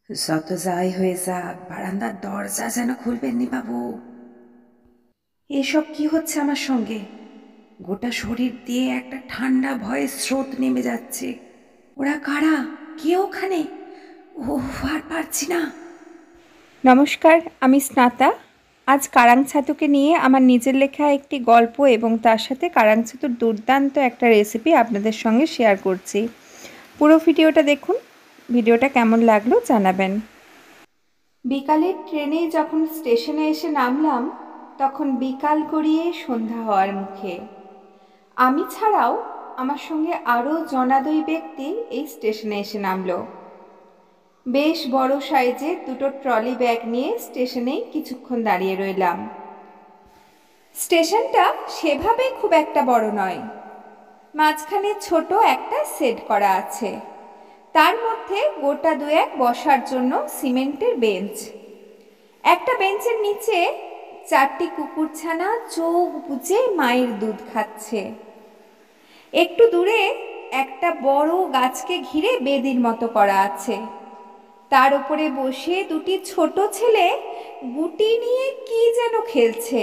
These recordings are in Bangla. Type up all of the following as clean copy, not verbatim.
যত যাই হয়ে যাক, বারান্দার দরজা যেন খুলবেননি বাবু। এসব কি হচ্ছে আমার সঙ্গে? গোটা শরীর দিয়ে একটা ঠান্ডা ভয়ের স্রোত নেমে যাচ্ছে। ওরা কারা? কে ওখানে? ও, আর পারছি না। নমস্কার, আমি স্নাতা। আজ কারাং ছাতুকে নিয়ে আমার নিজের লেখা একটি গল্প এবং তার সাথে কারাং ছাতুর দুর্দান্ত একটা রেসিপি আপনাদের সঙ্গে শেয়ার করছি। পুরো ভিডিওটা দেখুন। ভিডিওটা কেমন লাগলো জানাবেন। বিকালের ট্রেনে যখন স্টেশনে এসে নামলাম, তখন বিকাল গড়িয়ে সন্ধ্যা হওয়ার মুখে। আমি ছাড়াও আমার সঙ্গে আরও জনাদই ব্যক্তি এই স্টেশনে এসে নামলো। বেশ বড় সাইজের দুটো ট্রলি ব্যাগ নিয়ে স্টেশনেই কিছুক্ষণ দাঁড়িয়ে রইলাম। স্টেশনটা সেভাবে খুব একটা বড় নয়। মাঝখানে ছোট একটা সেট করা আছে, তার মধ্যে গোটা দুয়েক বসার জন্য সিমেন্টের বেঞ্চ। একটা বেঞ্চের নিচে 4টি কুকুরছানা চোখ বুজে মায়ের দুধ খাচ্ছে। একটু দূরে একটা বড় গাছকে ঘিরে বেদির মতো করা আছে, তার উপরে বসে দুটি ছোট ছেলে গুটি নিয়ে কি যেন খেলছে।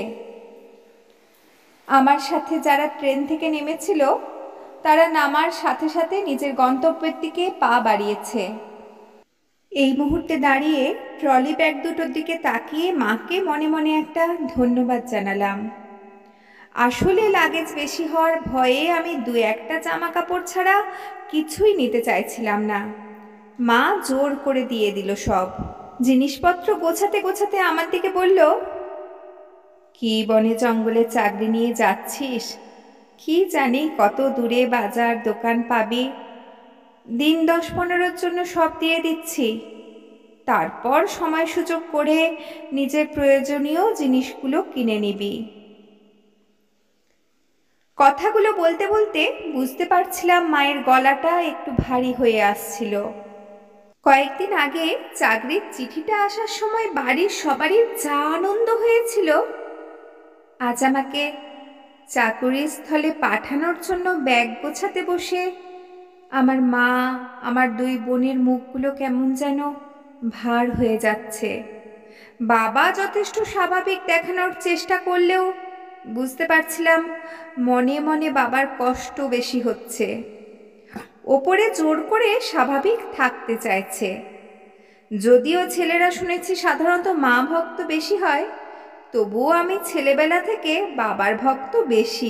আমার সাথে যারা ট্রেন থেকে নেমেছিল, তারা নামার সাথে সাথে নিজের গন্তব্যের দিকে পা বাড়িয়েছে। এই মুহূর্তে দাঁড়িয়ে ট্রলি ব্যাগ দুটোর দিকে তাকিয়ে মাকে মনে মনে একটা ধন্যবাদ জানালাম। আসলে লাগেজ বেশি হওয়ার ভয়ে আমি 2-1টা জামা কাপড় ছাড়া কিছুই নিতে চাইছিলাম না। মা জোর করে দিয়ে দিল সব। জিনিসপত্র গোছাতে গোছাতে আমার দিকে বলল, কি বনে জঙ্গলে চাকরি নিয়ে যাচ্ছিস? কি জানি কত দূরে বাজার দোকান পাবি। দিন 10-15-র জন্য সব দিয়ে দিচ্ছি, তারপর সময় সুযোগ করে নিজের প্রয়োজনীয় জিনিসগুলো কিনে নিবি। কথাগুলো বলতে বলতে বুঝতে পারছিলাম মায়ের গলাটা একটু ভারী হয়ে আসছিল। কয়েকদিন আগে চাকরির চিঠিটা আসার সময় বাড়ির সবারই যা আনন্দ হয়েছিল, আজ আমাকে চাকুরির স্থলে পাঠানোর জন্য ব্যাগ গোছাতে বসে আমার মা, আমার 2 বোনের মুখগুলো কেমন যেন ভার হয়ে যাচ্ছে। বাবা যথেষ্ট স্বাভাবিক দেখানোর চেষ্টা করলেও বুঝতে পারছিলাম মনে মনে বাবার কষ্ট বেশি হচ্ছে। ওপরে জোর করে স্বাভাবিক থাকতে চাইছে। যদিও ছেলেরা শুনেছি সাধারণত মা ভক্ত বেশি হয়, তবুও আমি ছেলেবেলা থেকে বাবার ভক্ত বেশি।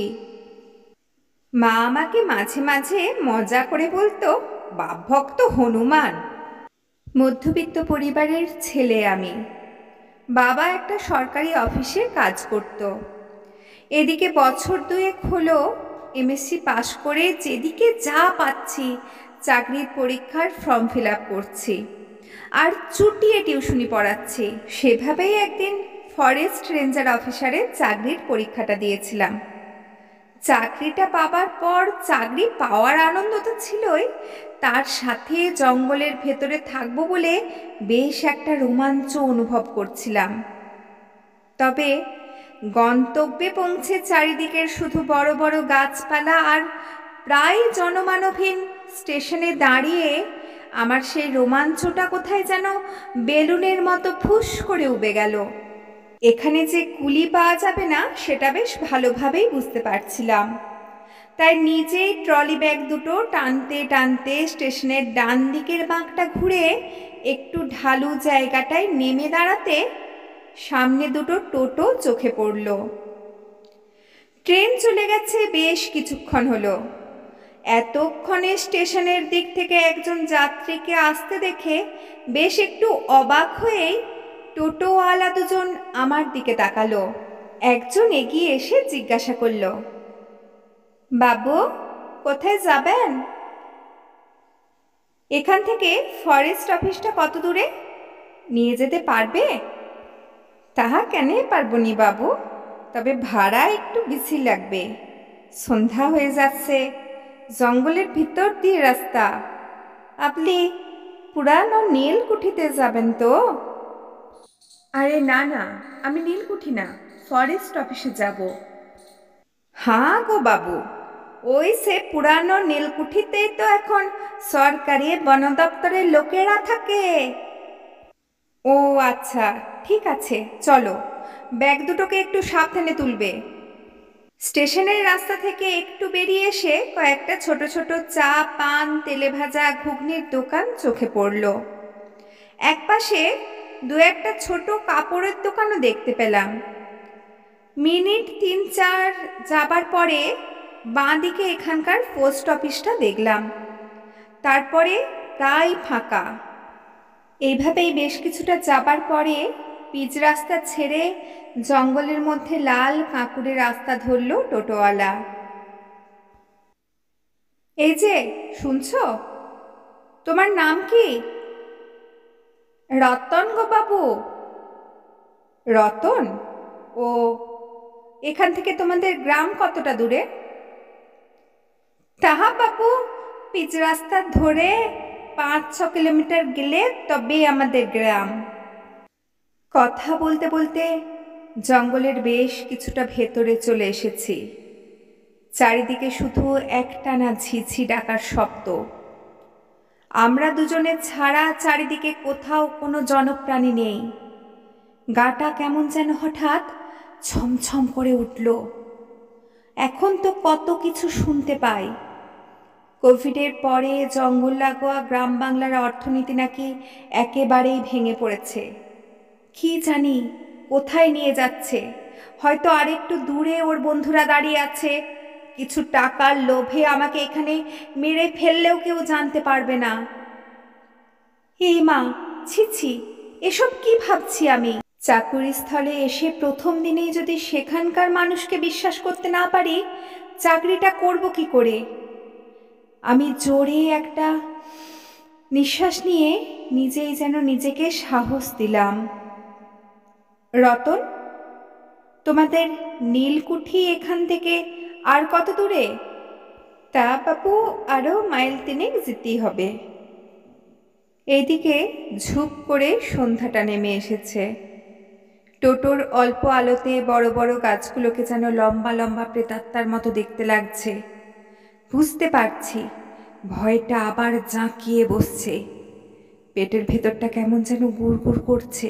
মা আমাকে মাঝে মাঝে মজা করে বলতো, বাপ ভক্ত হনুমান। মধ্যবিত্ত পরিবারের ছেলে আমি। বাবা একটা সরকারি অফিসে কাজ করত। এদিকে বছর 2 হলো এমএসসি পাশ করে যেদিকে যা পাচ্ছি চাকরির পরীক্ষার ফর্ম ফিল আপ করছি আর চুটিয়ে টিউশনি পড়াচ্ছি। সেভাবেই একদিন ফরেস্ট রেঞ্জার অফিসারের চাকরির পরীক্ষাটা দিয়েছিলাম। চাকরিটা পাবার পর চাকরি পাওয়ার আনন্দ তো ছিলই, তার সাথে জঙ্গলের ভেতরে থাকবো বলে বেশ একটা রোমাঞ্চ অনুভব করছিলাম। তবে গন্তব্যে পৌঁছে চারিদিকের শুধু বড় বড় গাছপালা আর প্রায় জনমানবহীন স্টেশনে দাঁড়িয়ে আমার সেই রোমাঞ্চটা কোথায় যেন বেলুনের মতো ফুস করে উবে গেল। এখানে যে কুলি পাওয়া যাবে না সেটা বেশ ভালোভাবেই বুঝতে পারছিলাম। তাই নিজেই ট্রলি ব্যাগ দুটো টানতে টানতে স্টেশনের ডান দিকের বাঁকটা ঘুরে একটু ঢালু জায়গাটায় নেমে দাঁড়াতে সামনে দুটো টোটো চোখে পড়ল। ট্রেন চলে গেছে বেশ কিছুক্ষণ হলো। এতক্ষণে স্টেশনের দিক থেকে একজন যাত্রীকে আসতে দেখে বেশ একটু অবাক হয়েই টোটোওয়ালা দুজন আমার দিকে তাকালো। একজন এগিয়ে এসে জিজ্ঞাসা করল, বাবু কোথায় যাবেন? এখান থেকে ফরেস্ট অফিসটা কত দূরে? নিয়ে যেতে পারবে? তাহা কেন পারবো নি বাবু, তবে ভাড়া একটু বেশি লাগবে। সন্ধ্যা হয়ে যাচ্ছে, জঙ্গলের ভিতর দিয়ে রাস্তা। আপনি পুরানো নীলকুঠিতে যাবেন তো? আরে না না, আমি নীলকুঠি না, ফরেস্ট অফিসে যাব। হ্যাঁ গো বাবু, ওই সে পুরানো নীলকুঠিতেই তো এখন সরকারি বন দপ্তরের লোকেরা থাকে। ও আচ্ছা, ঠিক আছে, চলো। ব্যাগ দুটোকে একটু সাবধানে তুলবে। স্টেশনের রাস্তা থেকে একটু বেরিয়ে এসে কয়েকটা ছোট ছোট চা, পান, তেলে ভাজা, ঘুগনির দোকান চোখে পড়ল। একপাশে দু একটা ছোট কাপড়ের দোকানও দেখতে পেলাম। মিনিট ৩-৪ যাবার পরে বাঁ দিকে এখানকার পোস্ট অফিসটা দেখলাম। তারপরে প্রায় ফাঁকা। এইভাবেই বেশ কিছুটা যাবার পরে পিচ রাস্তা ছেড়ে জঙ্গলের মধ্যে লাল কাঁকুড়ে রাস্তা ধরল টোটোওয়ালা। এই যে, শুনছো? তোমার নাম কি? রতন গো বাবু। রতন? ও, এখান থেকে তোমাদের গ্রাম কতটা দূরে? তাহা বাবু, পিচ রাস্তা ধরে ৫-৬ কিলোমিটার গেলে তবেই আমাদের গ্রাম। কথা বলতে বলতে জঙ্গলের বেশ কিছুটা ভেতরে চলে এসেছি। চারিদিকে শুধু একটানা ঝিঝি ডাকার শব্দ। আমরা দুজনে ছাড়া চারিদিকে কোথাও কোনো জনপ্রাণী নেই। গাটা কেমন যেন হঠাৎ ছমছম করে উঠল। এখন তো কত কিছু শুনতে পাই। কোভিডের পরে জঙ্গল লাগোয়া গ্রাম বাংলার অর্থনীতি নাকি একেবারেই ভেঙে পড়েছে। কি জানি কোথায় নিয়ে যাচ্ছে। হয়তো আরেকটু দূরে ওর বন্ধুরা দাঁড়িয়ে আছে। কিছু টাকার লোভে আমাকে এখানে মেরে ফেললেও কেউ জানতে পারবে না। এই মা, ছি ছি, এসব কি ভাবছি আমি? চাকুরি স্থলে এসে প্রথম দিনেই যদি সেখানকার মানুষকে বিশ্বাস করতে না পারি, চাকরিটা করব কি করে? আমি জোরে একটা নিঃশ্বাস নিয়ে নিজেই যেন নিজেকে সাহস দিলাম। রতন, তোমাদের নীলকুঠি এখান থেকে আর কত দূরে? তা বাবু, আরো মাইল ৩ যেতেই হবে। এইদিকে ঝুপ করে সন্ধ্যাটা নেমে এসেছে। টোটোর অল্প আলোতে বড় বড় গাছগুলোকে যেন লম্বা লম্বা প্রেতাত্মার মতো দেখতে লাগছে। বুঝতে পারছি ভয়টা আবার জাঁকিয়ে বসছে। পেটের ভেতরটা কেমন যেন গুড়গুড় করছে।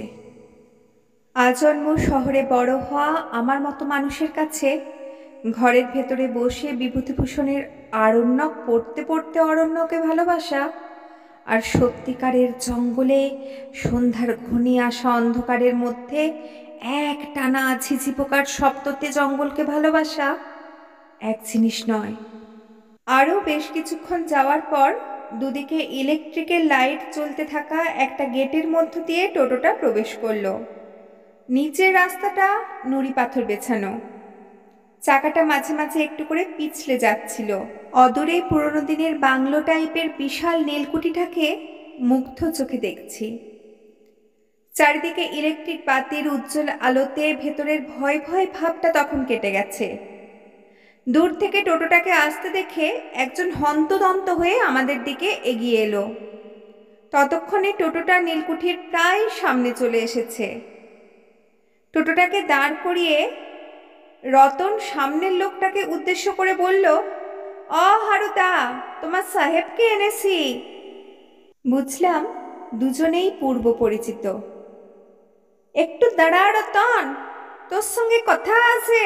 আজন্ম শহরে বড় হওয়া আমার মতো মানুষের কাছে ঘরের ভেতরে বসে বিভূতিভূষণের আরণ্যক পড়তে পড়তে অরণ্যকে ভালোবাসা আর সত্যিকারের জঙ্গলে সন্ধ্যার ঘনিয়ে আসা অন্ধকারের মধ্যে এক টানা ঝিঝি পোকার শব্দতে জঙ্গলকে ভালোবাসা এক জিনিস নয়। আরও বেশ কিছুক্ষণ যাওয়ার পর দুদিকে ইলেকট্রিকের লাইট চলতে থাকা একটা গেটের মধ্য দিয়ে টোটোটা প্রবেশ করলো। নিচের রাস্তাটা নুড়ি পাথর বেছানো। চাকাটা মাঝে মাঝে একটু করে পিছলে যাচ্ছিল। অদূরে পুরনো দিনের বাংলো টাইপের বিশাল নীলকুঠিটাকে মুগ্ধ চোখে দেখছি। চারিদিকে ইলেকট্রিক বাতির উজ্জ্বল আলোতে ভেতরের ভয় ভয় ভাবটা তখন কেটে গেছে। দূর থেকে টোটোটাকে আসতে দেখে একজন হন্তদন্ত হয়ে আমাদের দিকে এগিয়ে এলো। ততক্ষণে টোটোটা নীলকুঠির প্রায় সামনে চলে এসেছে। টোটোটাকে দাঁড় করিয়ে রতন সামনের লোকটাকে উদ্দেশ্য করে বলল, হারুদা, তোমার সাহেবকে এনেছি। বুঝলাম দুজনেই পূর্ব পরিচিত। একটু দাঁড়া রতন, তোর সঙ্গে কথা আছে।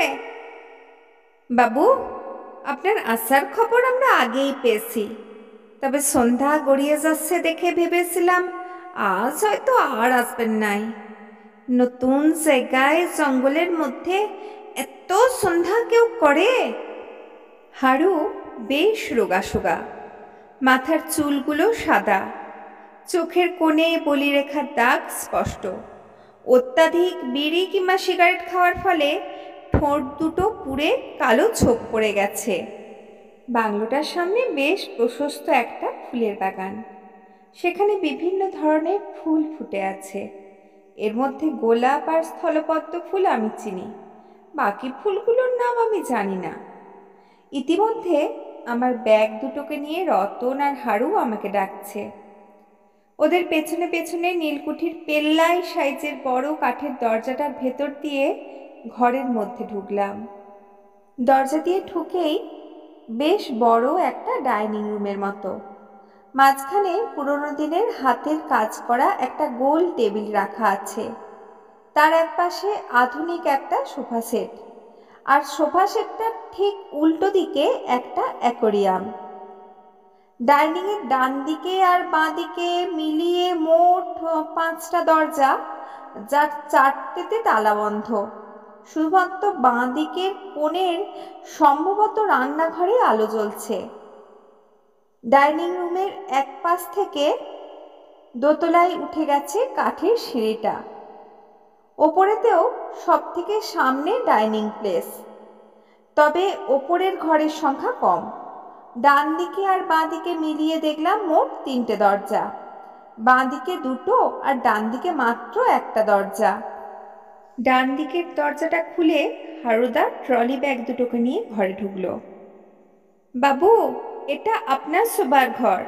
বাবু, আপনার আসার খবর আমরা আগেই পেয়েছি, তবে সন্ধ্যা গড়িয়ে যাচ্ছে দেখে ভেবেছিলাম আজ হয়তো আর আসবেন নাই। নতুন জায়গায় জঙ্গলের মধ্যে এত সন্ধ্যা কেউ করে? হারু বেশ রোগাসোগা, মাথার চুলগুলো সাদা, চোখের কোণে বলিরেখার দাগ স্পষ্ট। অত্যাধিক বিড়ি কিংবা সিগারেট খাওয়ার ফলে ঠোঁট দুটো পুড়ে কালো ছোপ পড়ে গেছে। বাংলোটার সামনে বেশ প্রশস্ত একটা ফুলের বাগান। সেখানে বিভিন্ন ধরনের ফুল ফুটে আছে। এর মধ্যে গোলাপ আর স্থলপদ্ম ফুল আমি চিনি, বাকি ফুলগুলোর নাম আমি জানি না। ইতিমধ্যে আমার ব্যাগ দুটোকে নিয়ে রতন আর হারু আমাকে ডাকছে। ওদের পেছনে পেছনে নীলকুঠির পেল্লাই সাইজের বড় কাঠের দরজাটার ভেতর দিয়ে ঘরের মধ্যে ঢুকলাম। দরজা দিয়ে ঢুকেই বেশ বড় একটা ডাইনিং রুমের মতো। মাঝখানে পুরোনো দিনের হাতের কাজ করা একটা গোল টেবিল রাখা আছে, তার একপাশে আধুনিক একটা সোফা সেট, আর সোফা সেটটার ঠিক উল্টো দিকে একটা অ্যাকোরিয়াম। ডাইনিংয়ের ডান দিকে আর বাঁ দিকে মিলিয়ে মোট 5টা দরজা, যার 4টেতে তালাবন্ধ। শুধুমাত্র বাঁ দিকের কোণের সম্ভবত রান্নাঘরে আলো জ্বলছে। ডাইনিং রুমের এক পাশ থেকে দোতলায় উঠে গেছে কাঠের সিঁড়িটা। ওপরেতেও সব থেকে সামনে ডাইনিং প্লেস, তবে ওপরের ঘরের সংখ্যা কম। ডান দিকে আর বাঁ দিকে মিলিয়ে দেখলাম মোট 3টে দরজা, বাঁ দিকে 2টো আর ডান দিকে মাত্র একটা দরজা। ডান দিকের দরজাটা খুলে হারুদা ট্রলি ব্যাগ দুটোকে নিয়ে ঘরে ঢুকলো। বাবু, এটা আপনার শোবার ঘর।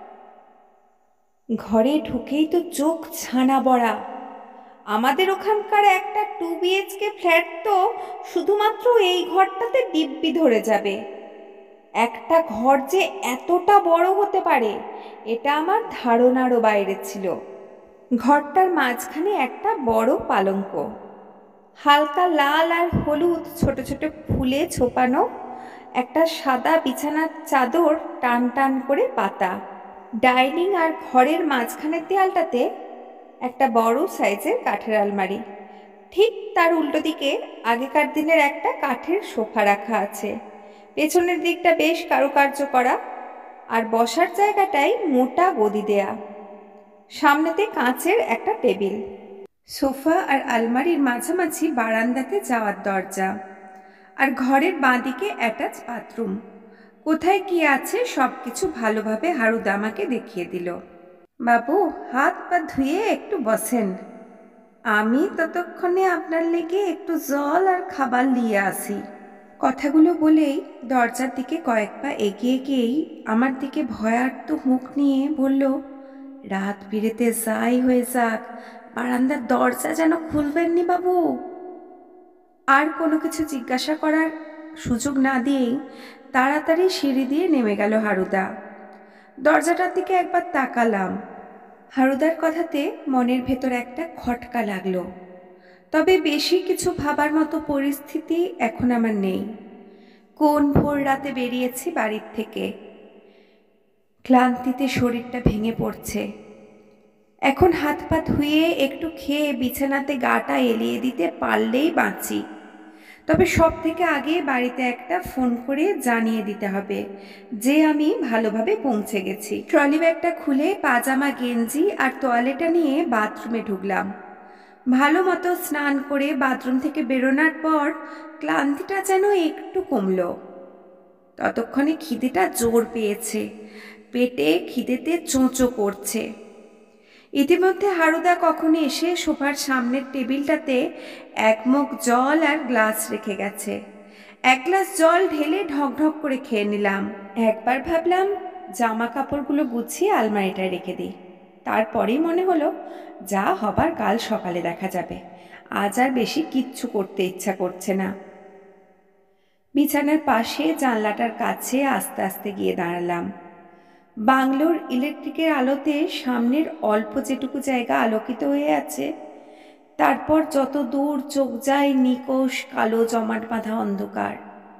ঘরে ঢুকেই তো চোখ ছানা বড়া। আমাদের ওখানকার একটা 2 BHK ফ্ল্যাট তো শুধুমাত্র এই ঘরটাতে দিব্যি ধরে যাবে। একটা ঘর যে এতটা বড় হতে পারে এটা আমার ধারণারও বাইরে ছিল। ঘরটার মাঝখানে একটা বড় পালঙ্ক, হালকা লাল আর হলুদ ছোট ছোট ফুলে ছোপানো একটা সাদা বিছানার চাদর টান টান করে পাতা। ডাইনিং আর ঘরের মাঝখানের দেয়ালটাতে একটা বড় সাইজের কাঠের আলমারি, ঠিক তার উল্টো দিকে আগেকার দিনের একটা কাঠের সোফা রাখা আছে। পেছনের দিকটা বেশ কারুকার্য করা, আর বসার জায়গাটাই মোটা গদি দেয়া। সামনেতে কাঁচের একটা টেবিল। সোফা আর আলমারির মাঝামাঝি বারান্দাতে যাওয়ার দরজা, আর ঘরের বাঁদিকে অ্যাটাচ বাথরুম। কোথায় কি আছে সব কিছু ভালোভাবে হারুদা আমাকে দেখিয়ে দিল। বাবু, হাত পা ধুয়ে একটু বসেন, আমি ততক্ষণে আপনার লেগে একটু জল আর খাবার নিয়ে আসি। কথাগুলো বলেই দরজার দিকে কয়েক পা এগিয়ে গিয়েই আমার দিকে ভয়ার্ত মুখ নিয়ে বলল, রাত বিরেতে যাই হয়ে যাক, বারান্দার দরজা যেন খুলবেননি বাবু। আর কোনো কিছু জিজ্ঞাসা করার সুযোগ না দিয়েই তাড়াতাড়ি সিঁড়ি দিয়ে নেমে গেল হারুদা। দরজাটার দিকে একবার তাকালাম। হারুদার কথাতে মনের ভেতর একটা খটকা লাগলো, তবে বেশি কিছু ভাবার মতো পরিস্থিতি এখন আমার নেই। কোন ভোর রাতে বেরিয়েছি বাড়ির থেকে, ক্লান্তিতে শরীরটা ভেঙে পড়ছে। এখন হাত পা ধুয়ে একটু খেয়ে বিছানাতে গাটা এলিয়ে দিতে পারলেই বাঁচি। তবে সব থেকে আগে বাড়িতে একটা ফোন করে জানিয়ে দিতে হবে যে আমি ভালোভাবে পৌঁছে গেছি। ট্রলি ব্যাগটা খুলে পাজামা গেঞ্জি আর তোয়ালেটা নিয়ে বাথরুমে ঢুকলাম। ভালো মতো স্নান করে বাথরুম থেকে বেরোনোর পর ক্লান্তিটা যেন একটু কমলো। ততক্ষণে খিদেটা জোর পেয়েছে, পেটে খিদেতে চোঁচো করছে। ইতিমধ্যে হারুদা কখনো এসে সোফার সামনের টেবিলটাতে এক মুখ জল আর গ্লাস রেখে গেছে। এক গ্লাস জল ঢেলে ঢকঢক করে খেয়ে নিলাম। একবার ভাবলাম জামা কাপড়গুলো গুছিয়ে আলমারিটায় রেখে দিই, তারপরেই মনে হলো যা হবার কাল সকালে দেখা যাবে, আজ আর বেশি কিচ্ছু করতে ইচ্ছা করছে না। বিছানার পাশে জানলাটার কাছে আস্তে আস্তে গিয়ে দাঁড়ালাম। বাংলোর ইলেকট্রিকের আলোতে সামনের অল্প যেটুকু জায়গা আলোকিত হয়ে আছে, তারপর যত দূর চোখ যায় নিকোষ কালো জমাট বাঁধা অন্ধকার।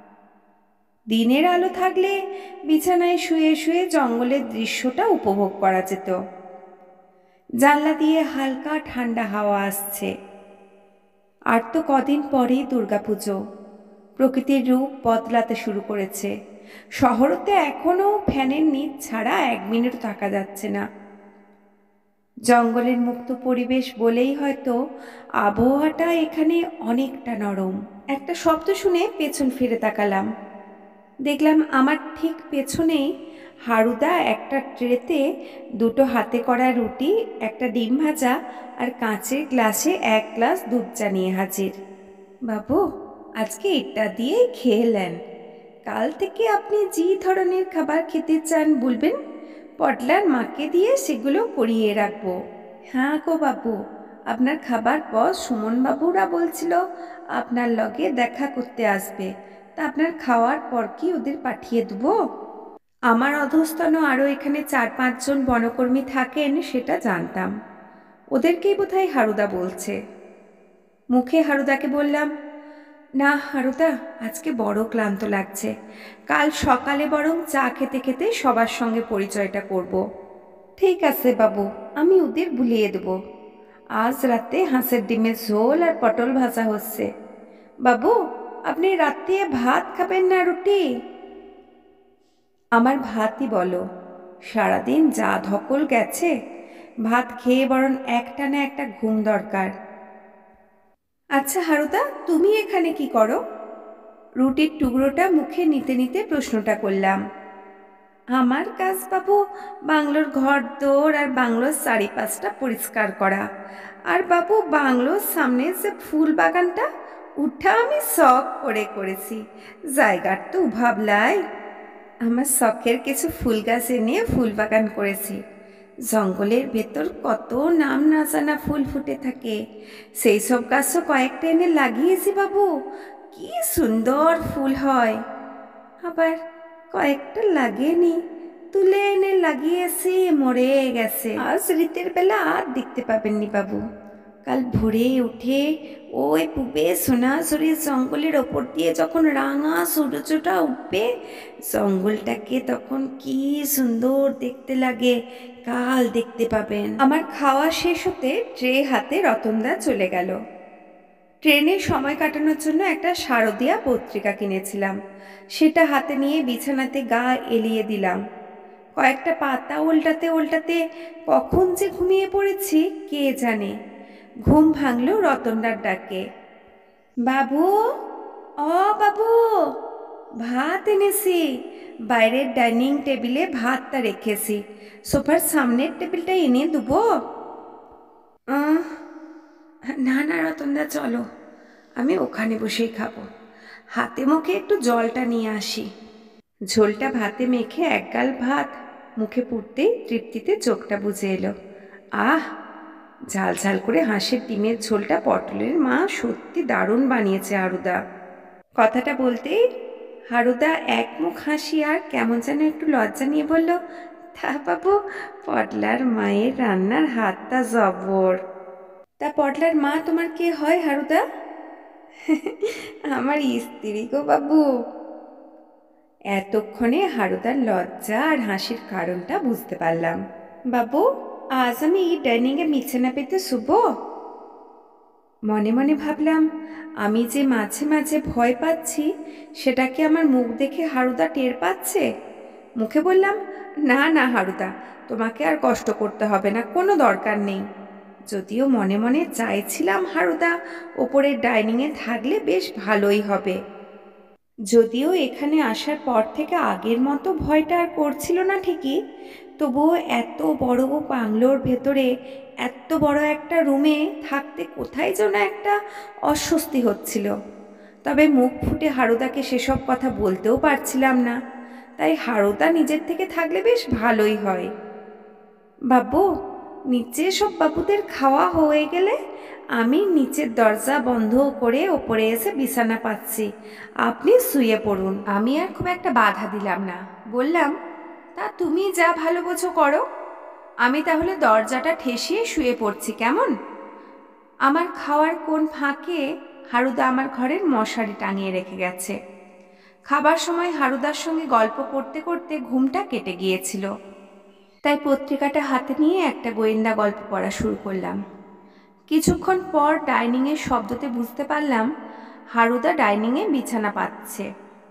দিনের আলো থাকলে বিছানায় শুয়ে শুয়ে জঙ্গলের দৃশ্যটা উপভোগ করা যেত। জানলা দিয়ে হালকা ঠান্ডা হাওয়া আসছে। আর তো কদিন পরেই দুর্গাপুজো। প্রকৃতির রূপ বদলাতে শুরু করেছে। শহরতে এখনো ফ্যানের নিচ ছাড়া 1 মিনিট থাকা যাচ্ছে না। জঙ্গলের মুক্ত পরিবেশ বলেই হয়তো আবহাওয়াটা এখানে অনেকটা নরম। একটা শব্দ শুনে পেছন ফিরে তাকালাম। দেখলাম আমার ঠিক পেছনেই হারুদা একটা ট্রেতে 2টো হাতে করা রুটি, একটা ডিম ভাজা আর কাঁচের গ্লাসে 1 গ্লাস দুধ চা নিয়ে হাজির। বাবু, আজকে এটা দিয়ে খেলেন, কাল থেকে আপনি যে ধরনের খাবার খেতে চান বলবেন, পটলার মাকে দিয়ে সেগুলো করিয়ে রাখবো। হ্যাঁ গো বাবু, আপনার খাবার পর সুমন বাবুরা বলছিল আপনার লগে দেখা করতে আসবে, তা আপনার খাওয়ার পর কি ওদের পাঠিয়ে দেবো? আমার অধস্তন আরও এখানে 4-5 জন বনকর্মী থাকেন সেটা জানতাম। ওদেরকেই বোধহয় হারুদা বলছে। মুখে হারুদাকে বললাম, না হারুদা, আজকে বড় ক্লান্ত লাগছে। কাল সকালে বরং চা খেতে খেতে সবার সঙ্গে পরিচয়টা করব। ঠিক আছে বাবু, আমি ওদের ভুলিয়ে দেব। আজ রাতে হাঁসের ডিমের ঝোল আর পটল ভাজা হচ্ছে। বাবু, আপনি রাতে ভাত খাবেন না রুটি? আমার ভাতই বলো, সারাদিন যা ধকল গেছে, ভাত খেয়ে বরং একটানা একটা ঘুম দরকার। আচ্ছা হারুদা, তুমি এখানে কি করো? রুটির টুকরোটা মুখে নিতে নিতে প্রশ্নটা করলাম। আমার কাজ বাবু, বাংলোর ঘর দোর আর বাংলোর চারিপাশটা পরিষ্কার করা। আর বাবু, বাংলোর সামনে যে ফুল বাগানটা, ওটা আমি শখ করে করেছি। জায়গার তো ভাবলাই, আমার শখের কিছু ফুল গাছ এনে ফুল বাগান করেছি। জঙ্গলের ভেতর কত নাম না জানা ফুল ফুটে থাকে, সেই সব গাছও কয়েকটা এনে লাগিয়েছি বাবু। কি সুন্দর ফুল হয়। আবার কয়েকটা লাগেনি, তুলে এনে লাগিয়েছি, মরে গেছে। আজ রাতের বেলা আর দেখতে পাবেননি বাবু। কাল ভোরে উঠে ওই পূবে সোনাঝুরির জঙ্গলের ওপর দিয়ে যখন রাঙা সূর্যটা উঠবে, জঙ্গলটাকে তখন কি সুন্দর দেখতে লাগে, কাল দেখতে পাবেন। আমার খাওয়া শেষ হতে ট্রে হাতে রতনদা চলে গেল। ট্রেনে সময় কাটানোর জন্য একটা শারদিয়া পত্রিকা কিনেছিলাম, সেটা হাতে নিয়ে বিছানাতে গা এলিয়ে দিলাম। কয়েকটা পাতা উল্টাতে উল্টাতে কখন যে ঘুমিয়ে পড়েছি কে জানে। ঘুম ভাঙল রতনদার ডাকে। বাবু, ও বাবু, ভাত এনেছি। বাইরের ডাইনিং টেবিলে ভাতটা রেখেছি, সোফার সামনের টেবিলটা এনে দেবো? না না রতনদা, চলো, আমি ওখানে বসেই খাবো। হাতে মুখে একটু জলটা নিয়ে আসি। ঝোলটা ভাতে মেখে একগাল ভাত মুখে পুড়তেই তৃপ্তিতে চোখটা বুজে এলো। আহ, ঝাল ঝাল করে হাঁসের ডিমের ঝোলটা পটলের মা সত্যি দারুণ বানিয়েছে হারুদা। কথাটা বলতেই হারুদা এক মুখ হাসি আর কেমন যেন একটু লজ্জা নিয়ে বলল, তা বাবু, পটলার মায়ের রান্নার হাতটা জবর। তা পটলার মা তোমার কে হয় হারুদা? আমার স্ত্রী গো বাবু। এতক্ষণে হারুদার লজ্জা আর হাসির কারণটা বুঝতে পারলাম। বাবু, আজ আমি এই ডাইনিংয়ে বিছানা পেতে শুব? মনে মনে ভাবলাম, আমি যে মাঝে মাঝে ভয় পাচ্ছি সেটা কি আমার মুখ দেখে হারুদা টের পাচ্ছে? মুখে বললাম, না না হারুদা, তোমাকে আর কষ্ট করতে হবে না, কোনো দরকার নেই। যদিও মনে মনে চাইছিলাম হারুদা ওপরের ডাইনিংয়ে থাকলে বেশ ভালোই হবে। যদিও এখানে আসার পর থেকে আগের মতো ভয়টা আর করছিল না ঠিকই, তবুও এত বড় বাংলোর ভেতরে এত বড় একটা রুমে থাকতে কোথায় যেন একটা অস্বস্তি হচ্ছিল। তবে মুখ ফুটে হারুদাকে সেসব কথা বলতেও পারছিলাম না, তাই হারুদা নিজের থেকে থাকলে বেশ ভালোই হয়। বাবু, নিচে সব বাবুদের খাওয়া হয়ে গেলে আমি নিচের দরজা বন্ধ করে ওপরে এসে বিছানা পাচ্ছি, আপনি শুয়ে পড়ুন। আমি আর খুব একটা বাধা দিলাম না, বললাম, তা তুমি যা ভালো বোঝো করো, আমি তাহলে দরজাটা ঠেসিয়ে শুয়ে পড়ছি, কেমন? আমার খাওয়ার কোন ফাঁকে হারুদা আমার ঘরের মশারি টাঙিয়ে রেখে গেছে। খাবার সময় হারুদার সঙ্গে গল্প করতে করতে ঘুমটা কেটে গিয়েছিল, তাই পত্রিকাটা হাতে নিয়ে একটা গোয়েন্দা গল্প পড়া শুরু করলাম। কিছুক্ষণ পর ডাইনিংয়ের শব্দতে বুঝতে পারলাম হারুদা ডাইনিংয়ে বিছানা পাতছে।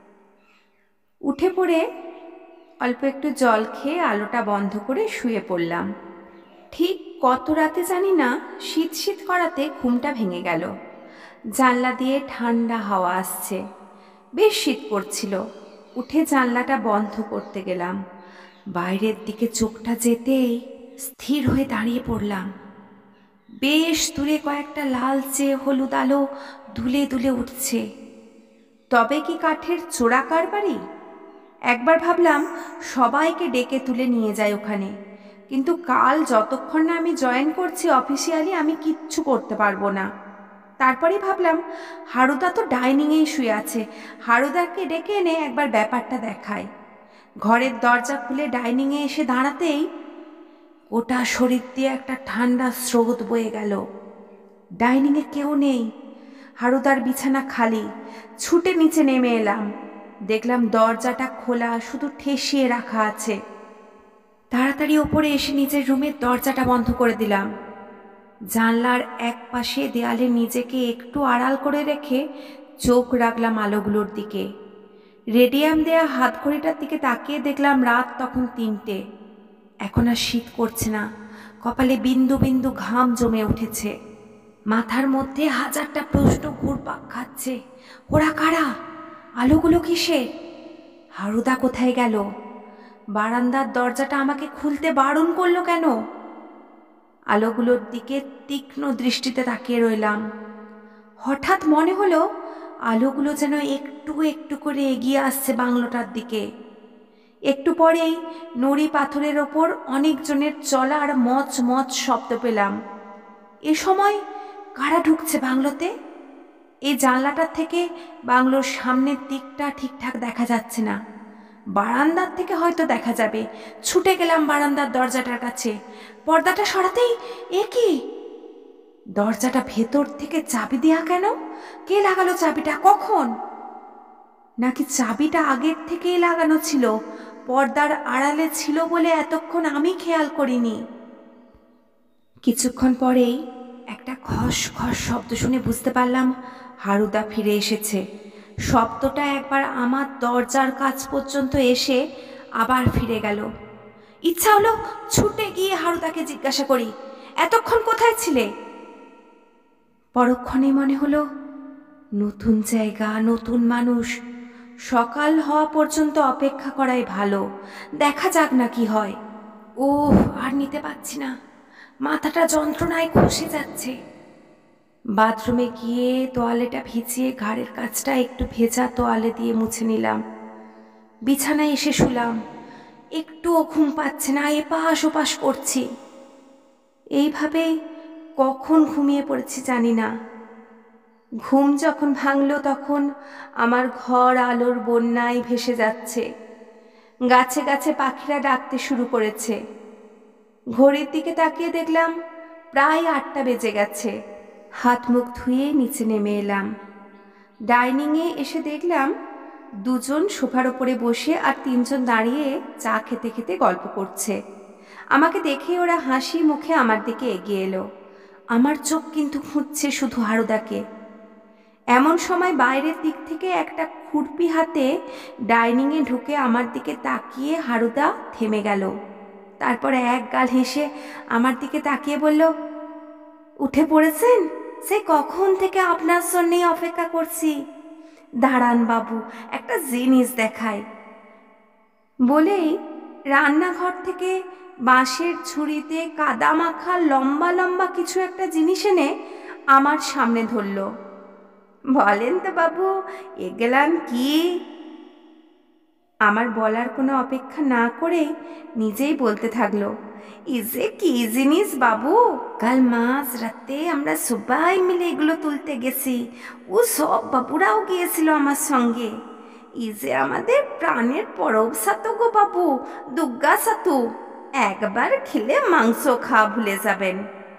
উঠে পড়ে অল্প একটু জল খেয়ে আলোটা বন্ধ করে শুয়ে পড়লাম। ঠিক কত রাতে জানি না, শীত শীত করাতে ঘুমটা ভেঙে গেল। জানলা দিয়ে ঠান্ডা হাওয়া আসছে, বেশ শীত করছিল। উঠে জানলাটা বন্ধ করতে গেলাম, বাইরের দিকে চোখটা যেতেই স্থির হয়ে দাঁড়িয়ে পড়লাম। বেশ দূরে কয়েকটা লালচে হলুদ আলো দুলে দুলে উঠছে। তবে কি কাঠের চোরা কারবারি? একবার ভাবলাম সবাইকে ডেকে তুলে নিয়ে যায় ওখানে, কিন্তু কাল যতক্ষণ না আমি জয়েন করছি অফিসিয়ালি আমি কিচ্ছু করতে পারবো না। তারপরে ভাবলাম হারুদা তো ডাইনিংয়েই শুয়ে আছে, হারুদাকে ডেকে এনে একবার ব্যাপারটা দেখায়। ঘরের দরজা খুলে ডাইনিংয়ে এসে দাঁড়াতেই গোটা শরীর দিয়ে একটা ঠান্ডা স্রোত বয়ে গেল। ডাইনিংয়ে কেউ নেই, হারুদার বিছানা খালি। ছুটে নিচে নেমে এলাম, দেখলাম দরজাটা খোলা, শুধু ঠেসিয়ে রাখা আছে। তাড়াতাড়ি ওপরে এসে নিজের রুমের দরজাটা বন্ধ করে দিলাম। জানলার এক পাশে দেয়ালে নিজেকে একটু আড়াল করে রেখে চোখ রাখলাম আলোগুলোর দিকে। রেডিয়াম দেয়া হাতঘড়িটার দিকে তাকিয়ে দেখলাম রাত তখন 3টে। এখন আর শীত করছে না, কপালে বিন্দু বিন্দু ঘাম জমে উঠেছে। মাথার মধ্যে হাজারটা প্রশ্ন ঘুরপাক খাচ্ছে। ওরা কারা? আলোগুলো কিসের? হারুদা কোথায় গেল? বারান্দার দরজাটা আমাকে খুলতে বারণ করলো কেন? আলোগুলোর দিকে তীক্ষ্ণ দৃষ্টিতে তাকিয়ে রইলাম। হঠাৎ মনে হলো আলোগুলো যেন একটু একটু করে এগিয়ে আসছে বাংলোটার দিকে। একটু পরেই নুড়ি পাথরের ওপর অনেকজনের চলার মচ মচ শব্দ পেলাম। এ সময় কারা ঢুকছে বাংলোতে? এই জানলাটার থেকে বাংলোর সামনের দিকটা ঠিকঠাক দেখা যাচ্ছে না। বারান্দার থেকে হয়তো দেখা যাবে। ছুটে গেলাম বারান্দার দরজাটার কাছে। পর্দাটা সরাতেই এ কি! দরজাটা ভেতর থেকে চাবি দেয়া কেন? কে লাগালো চাবিটা? কখন? নাকি চাবিটা আগের থেকেই লাগানো ছিল, পর্দার আড়ালে ছিল বলে এতক্ষণ আমি খেয়াল করিনি। কিছুক্ষণ পরেই একটা খস খস শব্দ শুনে বুঝতে পারলাম হারুদা ফিরে এসেছে। শব্দটা একবার আমার দরজার কাছ পর্যন্ত এসে আবার ফিরে গেল। ইচ্ছা হলো ছুটে গিয়ে হারুদাকে জিজ্ঞাসা করি, এতক্ষণ কোথায় ছিলে? পরক্ষণে মনে হলো নতুন জায়গা, নতুন মানুষ, সকাল হওয়া পর্যন্ত অপেক্ষা করাই ভালো, দেখা যাক না কি হয়। ওহ, আর নিতে পারছি না, মাথাটা যন্ত্রণায় খসে যাচ্ছে। বাথরুমে গিয়ে তোয়ালেটা ভিজিয়ে ঘাড়ের কাছটা একটু ভেজা তোয়ালে দিয়ে মুছে নিলাম। বিছানায় এসে শুলাম। একটুও ঘুম পাচ্ছে না, এপাশ ওপাশ করছি। এইভাবেই কখন ঘুমিয়ে পড়েছি জানি না। ঘুম যখন ভাঙল তখন আমার ঘর আলোর বন্যায় ভেসে যাচ্ছে। গাছে গাছে পাখিরা ডাকতে শুরু করেছে। ঘড়ির দিকে তাকিয়ে দেখলাম প্রায় 8টা বেজে গেছে। হাত মুখ ধুয়ে নিচে নেমে এলাম। ডাইনিংয়ে এসে দেখলাম 2জন সোফার ওপরে বসে আর 3জন দাঁড়িয়ে চা খেতে খেতে গল্প করছে। আমাকে দেখে ওরা হাসি মুখে আমার দিকে এগিয়ে এলো। আমার চোখ কিন্তু খুঁজছে শুধু হারুদাকে। এমন সময় বাইরের দিক থেকে একটা খুরপি হাতে ডাইনিংয়ে ঢুকে আমার দিকে তাকিয়ে হারুদা থেমে গেল। তারপর এক গাল হেসে আমার দিকে তাকিয়ে বলল, উঠে পড়েছেন? সে কখন থেকে আপনার জন্যেই অপেক্ষা করছি। দাঁড়ান বাবু, একটা জিনিস দেখায়। বলেই রান্নাঘর থেকে বাঁশের ঝুড়িতে কাদা মাখা লম্বা লম্বা কিছু একটা জিনিস এনে আমার সামনে ধরল। বলেন তো বাবু, এগুলান কি? আমার বলার কোনো অপেক্ষা না করেই নিজেই বলতে থাকলো, ইজে কি জিনিস বাবু? কাল মাঝ রাতে আমরা সবাই মিলে এগুলো তুলতে গেছি। ও সব বাবুরাও গিয়েছিল আমার সঙ্গে। ইজে আমাদের প্রাণের পরব সাতু গো বাবু, দুগ্গা সাতু। একবার খেলে মাংস খাওয়া ভুলে যাবেন।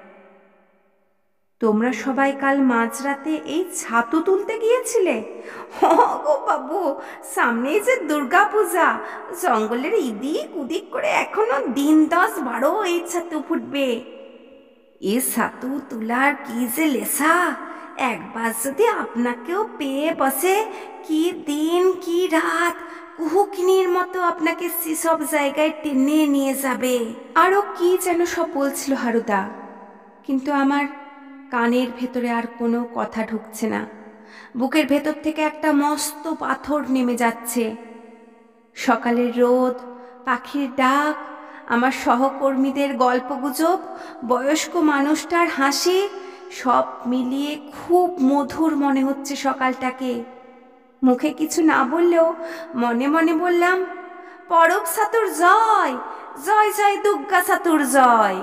তোমরা সবাই কাল মাঝরাতে এই ছাতু তুলতে গিয়েছিলে? গো বাবু, সামনেই যে দুর্গা পূজা, জঙ্গলের ইদিক উদিক করে এখনো দিন 10-12 এই ছাতু ফুটবে। এ ছাতু তোলার কি যে লেসা! একবার যদি আপনাকেও পেয়ে বসে, কি দিন কি রাত, কুহুকিনীর মতো আপনাকে সেসব জায়গায় টেনে নিয়ে যাবে। আরও কি যেন সব বলছিল হারুদা, কিন্তু আমার কানের ভেতরে আর কোনো কথা ঢুকছে না। বুকের ভেতর থেকে একটা মস্ত পাথর নেমে যাচ্ছে। সকালের রোদ, পাখির ডাক, আমার সহকর্মীদের গল্পগুজব, বয়স্ক মানুষটার হাসি, সব মিলিয়ে খুব মধুর মনে হচ্ছে সকালটাকে। মুখে কিছু না বললেও মনে মনে বললাম, পরব সাতুর জয়, জয় জয় দুর্গা সাতুর জয়।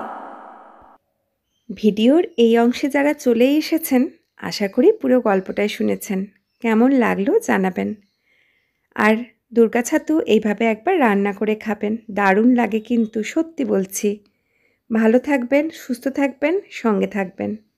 ভিডিওর এই অংশে যারা চলে এসেছেন, আশা করি পুরো গল্পটাই শুনেছেন। কেমন লাগলো জানাবেন। আর দুর্গা ছাতু এইভাবে একবার রান্না করে খাবেন, দারুণ লাগে কিন্তু, সত্যি বলছি। ভালো থাকবেন, সুস্থ থাকবেন, সঙ্গে থাকবেন।